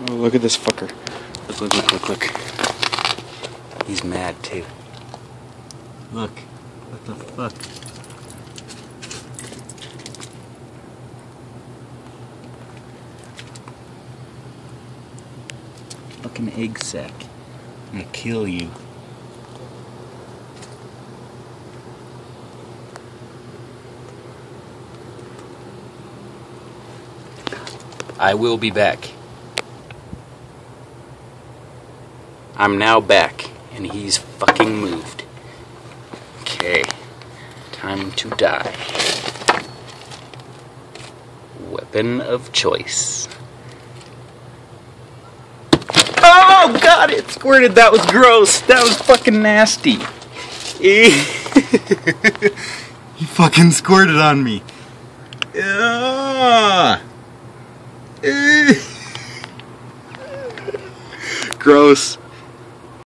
Oh, look at this fucker. Look. He's mad too. Look. What the fuck? Fucking egg sack. I'm gonna kill you. I will be back. I'm now back, and he's fucking moved. Okay, time to die. Weapon of choice. Oh god, it squirted. That was gross. That was fucking nasty. He fucking squirted on me. Gross.